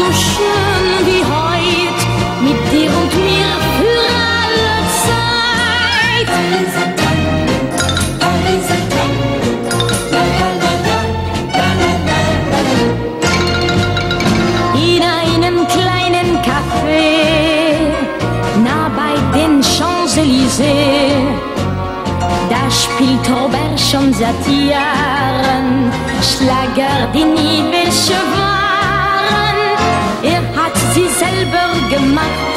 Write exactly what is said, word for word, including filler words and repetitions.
so schön wie heut, mit dir und mir für alle Zeit. Pariser Tango, Pariser Tango, la la la la, la la la la. In einem kleinen Café, nah bei den Champs-Élysées, da spielt Robert schon seit Jahren Schlager, die nie welche waren. Er hat sie selber gemacht